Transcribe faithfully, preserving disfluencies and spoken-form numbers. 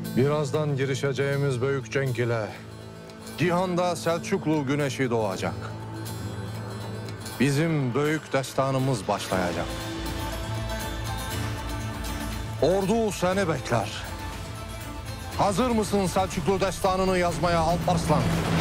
Birazdan girişeceğimiz büyük cenk ile cihanda Selçuklu güneşi doğacak. Bizim büyük destanımız başlayacak. Ordu seni bekler. Hazır mısın Selçuklu destanını yazmaya Alparslan?